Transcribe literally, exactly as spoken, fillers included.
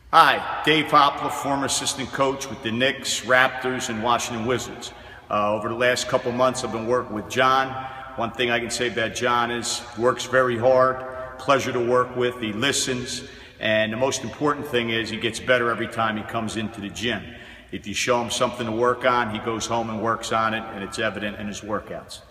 Hi, Dave Hopla, former assistant coach with the Knicks, Raptors, and Washington Wizards. Uh, over the last couple months, I've been working with John. One thing I can say about John is he works very hard, pleasure to work with, he listens, and the most important thing is he gets better every time he comes into the gym. If you show him something to work on, he goes home and works on it, and it's evident in his workouts.